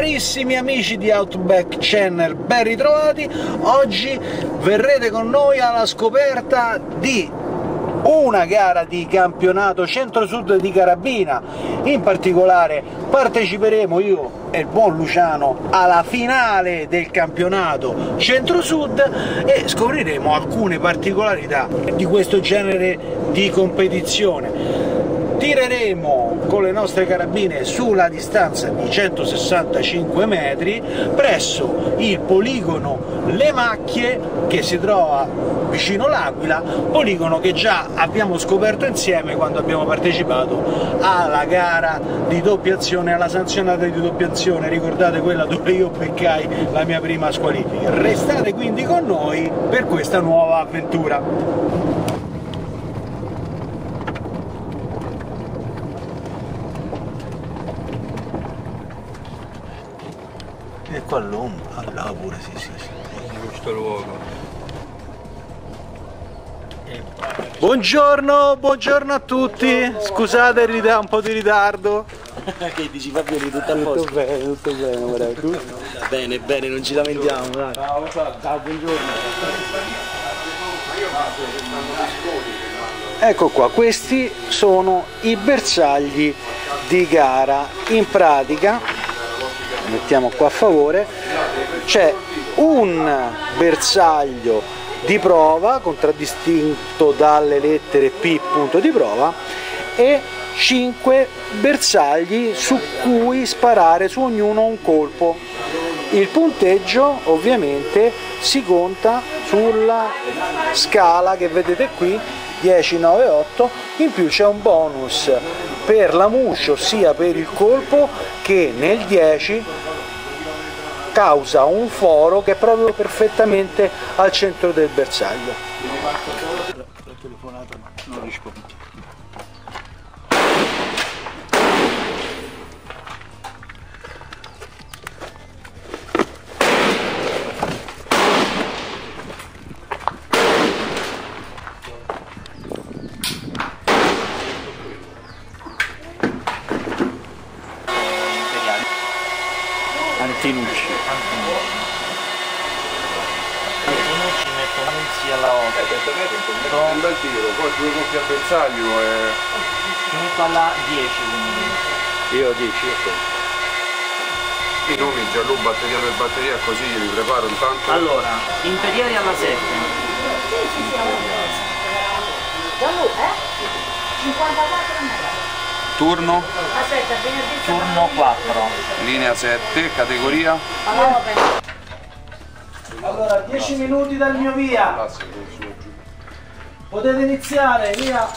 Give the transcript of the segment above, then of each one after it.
Carissimi amici di Outback Channel, ben ritrovati. Oggi verrete con noi alla scoperta di una gara di campionato centro-sud di carabina. In particolare parteciperemo io e il buon Luciano alla finale del campionato centro-sud e scopriremo alcune particolarità di questo genere di competizione. Tireremo con le nostre carabine sulla distanza di 165 metri presso il poligono Le Macchie, che si trova vicino l'Aquila, poligono che già abbiamo scoperto insieme quando abbiamo partecipato alla gara di doppiazione, alla sanzionata di doppiazione, ricordate quella dove io beccai la mia prima squalifica. Restate quindi con noi per questa nuova avventura. E qua all'ombra, là pure, sì. In questo luogo. Buongiorno a tutti, scusate un po' di ritardo. Che dici Fabio, tutto a posto? Tutto bene, guarda, tu? Bene, non ci lamentiamo, dai. Ciao, buongiorno. Ecco qua, questi sono i bersagli di gara. In pratica, mettiamo qua a favore, c'è un bersaglio di prova contraddistinto dalle lettere P, punto di prova, e 5 bersagli su cui sparare su ognuno un colpo. Il punteggio ovviamente si conta sulla scala che vedete qui, 10, 9, 8, in più c'è un bonus per la muscia, ossia per il colpo, che nel 10 causa un foro che è proprio perfettamente al centro del bersaglio. La telefonata non risponde. Antinucci mettono unzi alla volta. Un bel tiro, poi 2 colpi a bersaglio e... Finito alla 10 quindi. Io 10, ok. I nomi Gianlu, batteria per batteria, così li preparo intanto. Allora, imperiali alla 7. Gianlu, 54 metri. Turno, Aspetta, venerdì. Turno 4. linea 7, categoria. Allora, 10 minuti dal mio via. Potete iniziare, via.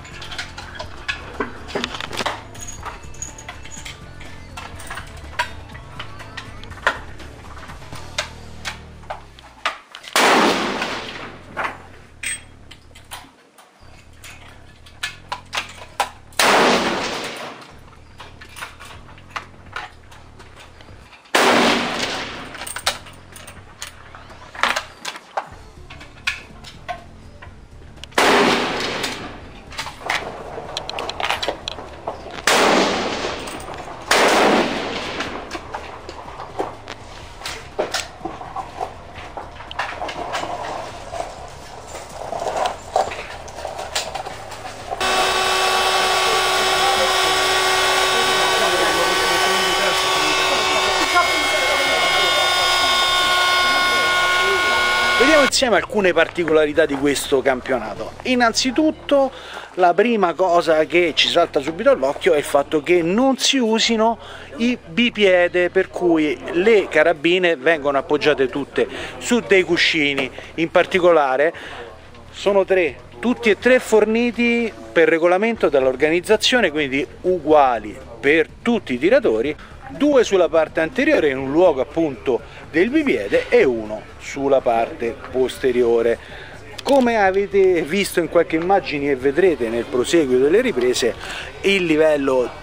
Vediamo insieme alcune particolarità di questo campionato. Innanzitutto, la prima cosa che ci salta subito all'occhio è il fatto che non si usino i bipiede, per cui le carabine vengono appoggiate tutte su dei cuscini. In particolare sono 3, tutti e 3 forniti per regolamento dall'organizzazione, quindi uguali per tutti i tiratori, 2 sulla parte anteriore in un luogo appunto del bipiede e 1 sulla parte posteriore. Come avete visto in qualche immagine e vedrete nel proseguio delle riprese, il livello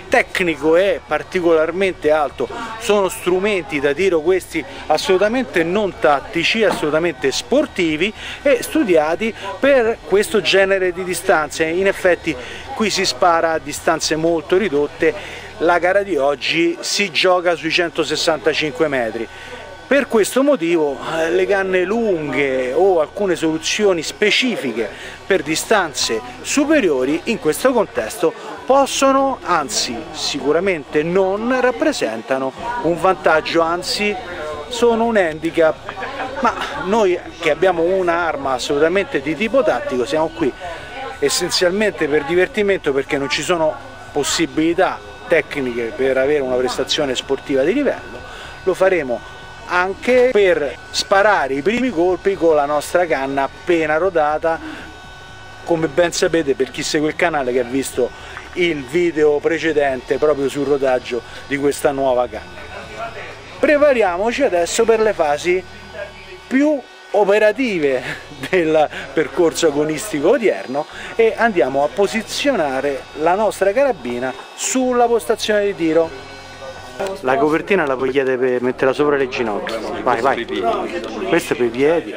tecnico è particolarmente alto, sono strumenti da tiro questi assolutamente non tattici, assolutamente sportivi e studiati per questo genere di distanze. In effetti qui si spara a distanze molto ridotte, la gara di oggi si gioca sui 165 metri. Per questo motivo le canne lunghe o alcune soluzioni specifiche per distanze superiori in questo contesto possono, anzi sicuramente non rappresentano un vantaggio, anzi sono un handicap. Ma noi che abbiamo un'arma assolutamente di tipo tattico siamo qui essenzialmente per divertimento, perché non ci sono possibilità tecniche per avere una prestazione sportiva di livello. Lo faremo anche per sparare i primi colpi con la nostra canna appena rodata, come ben sapete per chi segue il canale che ha visto il video precedente proprio sul rodaggio di questa nuova canna. Prepariamoci adesso per le fasi più operative del percorso agonistico odierno e andiamo a posizionare la nostra carabina sulla postazione di tiro. La copertina la vogliate per metterla sopra le ginocchia. Vai, vai. Questo è per i piedi.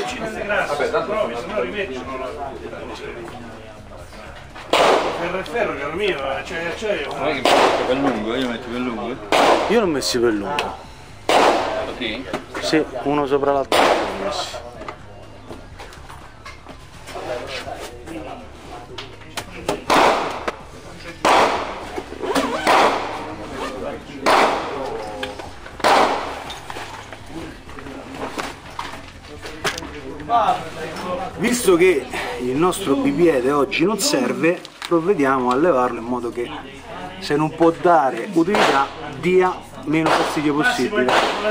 Ferro, caro mio, c'è Non è che metto per lungo, io metto per lungo. Io l'ho messi per lungo. Sì? Sì, uno sopra l'altro. Visto che il nostro bipiede oggi non serve, provvediamo a levarlo in modo che, se non può dare utilità, dia meno fastidio possibile.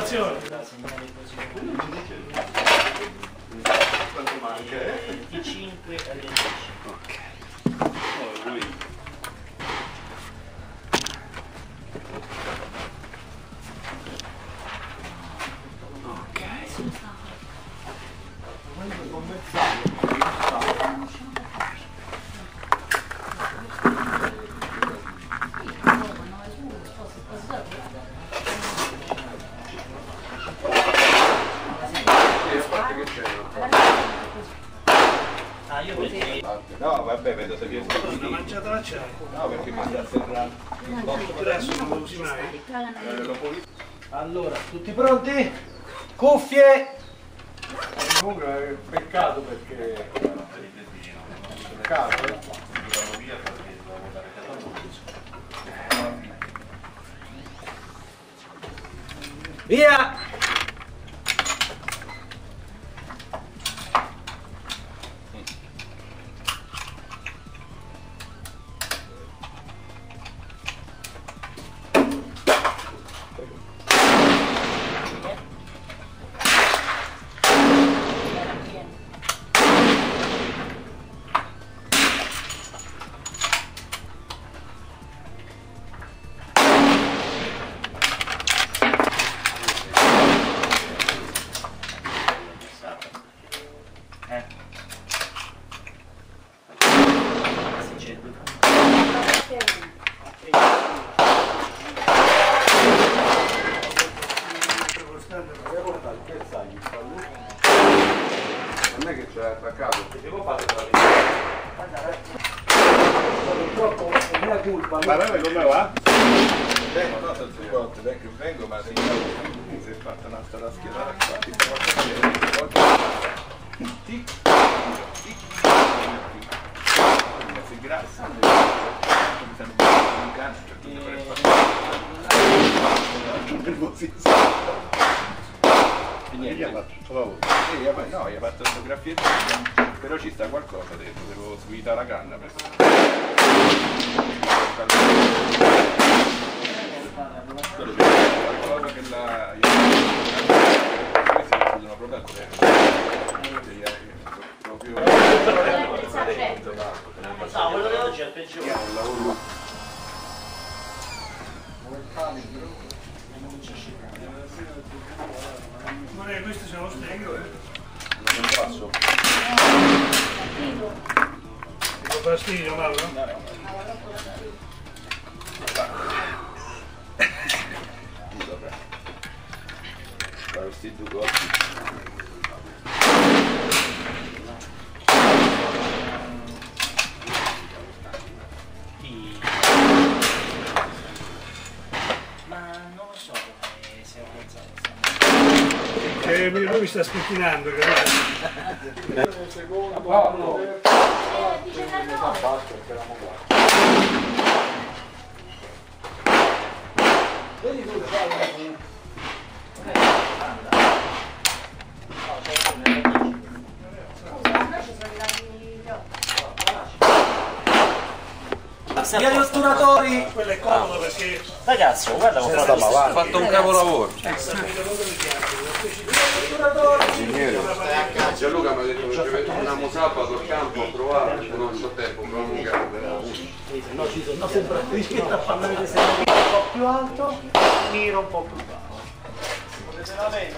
No, vabbè, vedo se riesco a mangiato la cena. No, perché mi sta serrando. Adesso non lo usi mai. Allora, tutti pronti? Cuffie! Comunque è peccato perché... Peccato, Via! non è che c'è attaccato. Purtroppo è mia colpa. Ma come va? Vengo, no, senza corte, vengo, ma si è fatta una strada schierata si grassa, mi sembra un gancio perché nervosissimo. E niente, gli ha fatto tutto lavoro. No, gli ha fatto fotografie, però ci sta qualcosa dentro, devo svitare la canna per qualcosa che la... Questi sono proprio a terra. Proprio... No, quello di oggi è il peggiore. Guarda, questi sono streghe. Non passo. Ti fa fastidio, Mauro? che lui mi sta spettinando, capito? Gli otturatori! Quello è comodo perché Ragazzo, guarda come ho fatto un capolavoro. Gianluca mi ha detto che ci mettiamo sabato al campo a provare, non c'ho tempo, proviamo un campo. No, ci sono sempre un po' più alto, miro un po' più basso.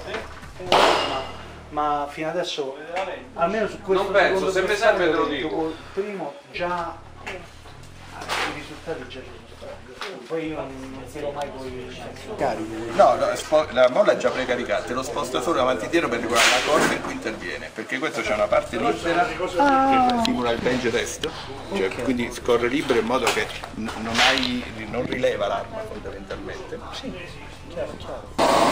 Ma fino adesso, almeno su questo Non penso, se mi serve te lo dico. Il primo già i risultati già ci sono stati. Poi io non tiro mai con i carichi. No, la molla è già precaricata, te lo sposto solo avanti e indietro per regolare la corda in cui interviene, perché questo c'è una parte libera che simula il bench test, cioè quindi scorre libero in modo che non rileva l'arma fondamentalmente. Sì, certo.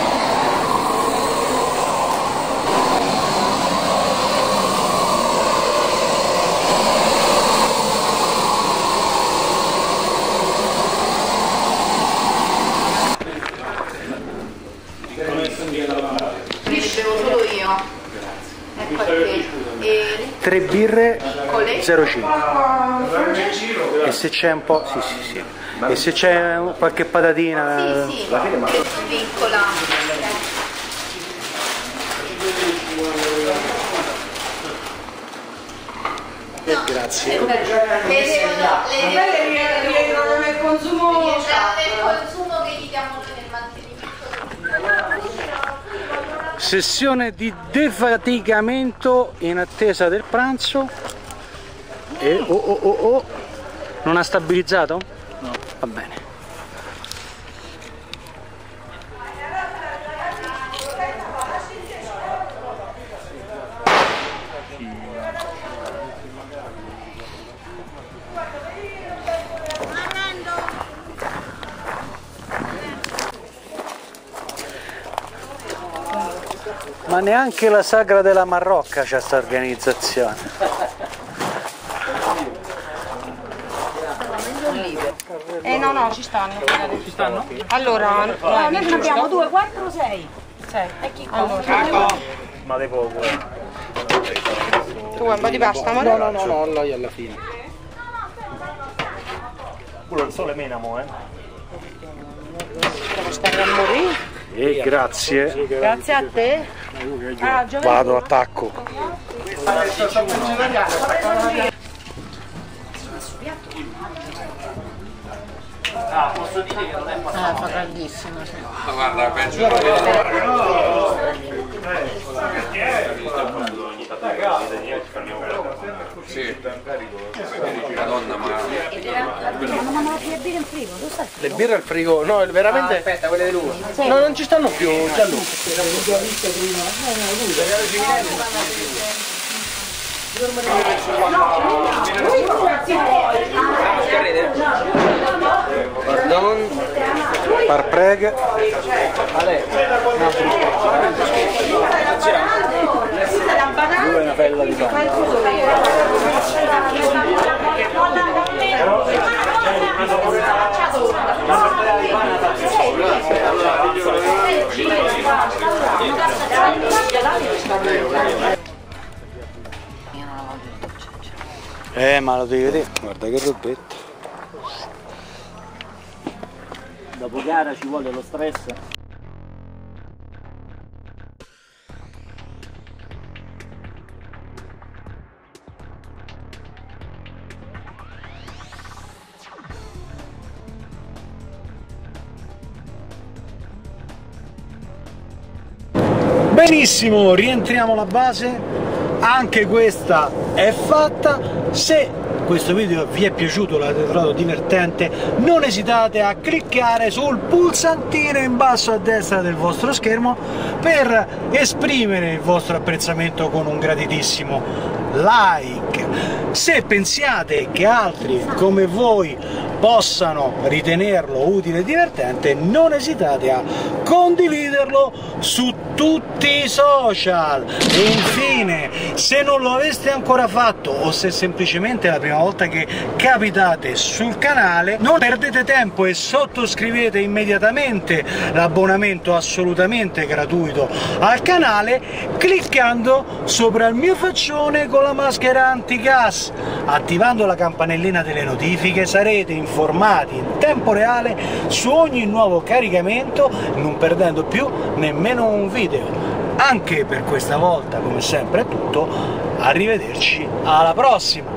Bevo solo io. Ecco a te. E 3 birre, piccole? 0,5. E se c'è un po'. Sì. E se c'è qualche patatina. Sì, piccola. Grazie. Rientrano nel consumo che gli diamo noi nel mantenimento. Sessione di defaticamento in attesa del pranzo. E non ha stabilizzato? No. Va bene. Ma neanche la sagra della Marrocca c'è sta organizzazione. No, ci stanno. Ci stanno? Allora, noi ne abbiamo 2, 4, 6. 6. E chi allora. Ma di poco. Tu vuoi un po' di pasta, amore? No, lei alla fine. Quello il sole menamo, Devo stare a morire. Grazie. Grazie a te. Vado, attacco. Posso dire che non è Fa caldissimo. Guarda, penso sì, la donna ma le birre al frigo, no, veramente. Aspetta, quelle di lui. No, non ci stanno più, Gianluca. Pardon. Par preg. Una bella di pane. Ma lo devi vedere, guarda che robetta. Dopo gara ci vuole lo stress. Benissimo, rientriamo alla base, anche questa è fatta. Se questo video vi è piaciuto, l'avete trovato divertente, non esitate a cliccare sul pulsantino in basso a destra del vostro schermo per esprimere il vostro apprezzamento con un graditissimo like. Se pensiate che altri come voi possano ritenerlo utile e divertente, non esitate a condividerlo su tutti tutti i social. E infine, se non lo aveste ancora fatto o se semplicemente è la prima volta che capitate sul canale, non perdete tempo e sottoscrivete immediatamente l'abbonamento assolutamente gratuito al canale cliccando sopra il mio faccione con la maschera antigas. Attivando la campanellina delle notifiche sarete informati in tempo reale su ogni nuovo caricamento, non perdendo più nemmeno un video. Anche per questa volta, come sempre, è tutto. Arrivederci alla prossima!